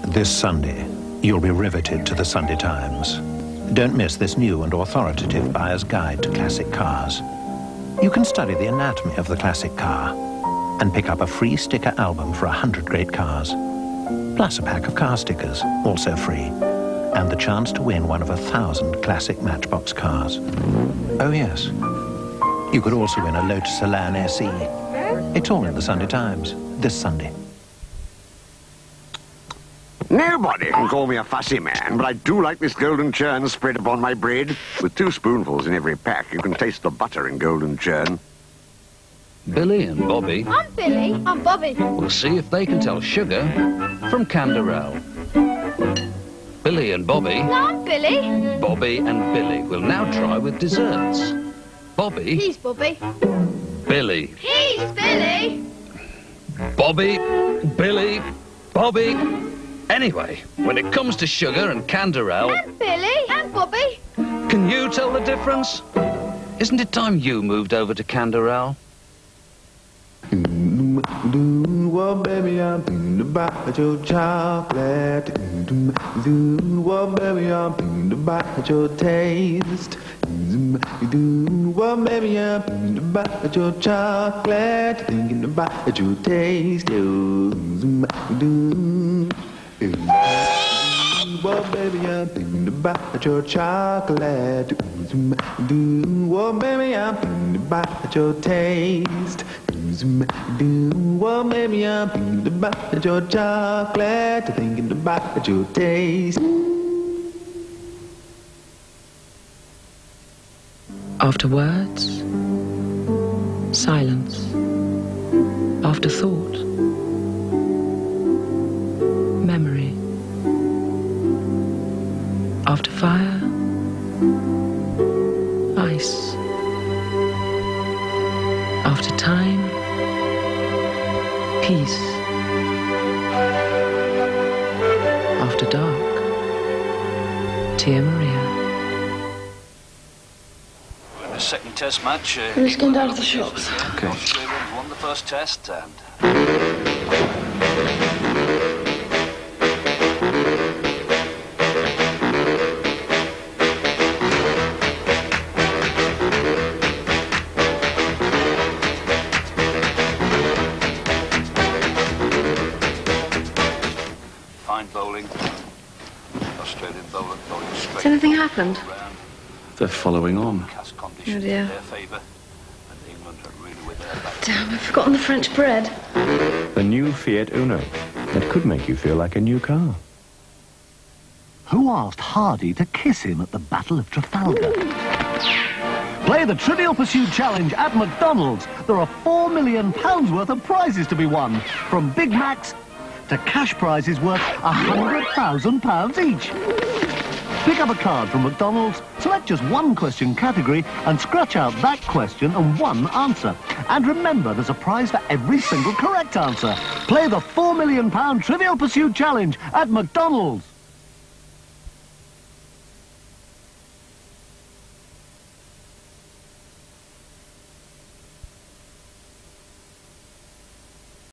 This Sunday, you'll be riveted to the Sunday Times. Don't miss this new and authoritative buyer's guide to classic cars. You can study the anatomy of the classic car and pick up a free sticker album for 100 great cars, plus a pack of car stickers, also free, and the chance to win one of 1,000 classic Matchbox cars. Oh yes, you could also win a Lotus Elan SE. It's all in the Sunday Times this Sunday. Nobody can call me a fussy man, but I do like this golden churn spread upon my bread. With 2 spoonfuls in every pack, you can taste the butter in golden churn. Billy and Bobby. I'm Billy. I'm Bobby. We'll see if they can tell sugar from Canderel. Billy and Bobby. No, I'm Billy. Bobby and Billy will now try with desserts. Bobby. He's Bobby. Billy. He's Billy. Bobby. Billy. Bobby. Anyway, when it comes to sugar and Canderel... And Billy. And Bobby. Can you tell the difference? Isn't it time you moved over to Canderel? Well, baby, I'm thinking about your chocolate. Well, baby, I'm thinking about your taste. Well, baby, I'm thinking about your chocolate. Thinking about your taste. Well, baby, I'm thinking about your chocolate. Well, baby, I'm thinking about your taste. Well, baby, I'm thinking about your chocolate. Thinking about your taste. After words, silence. After thought, memory. After fire, ice. After time, peace. After dark, Tia Maria. In the second test match... I'm just going down to the shops. Okay. Australia won the first test and... Fine bowling. Australian bowler bowling straight. Has anything happened? They're following on. Oh dear. In their favour, and England are really with their back. Damn, I've forgotten the French bread. The new Fiat Uno. That could make you feel like a new car. Who asked Hardy to kiss him at the Battle of Trafalgar? Play the Trivial Pursuit Challenge at McDonald's. There are £4 million worth of prizes to be won, from Big Macs to cash prizes worth £100,000 each. Pick up a card from McDonald's, select just one question category, and scratch out that question and one answer. And remember, there's a prize for every single correct answer. Play the £4 million Trivial Pursuit Challenge at McDonald's.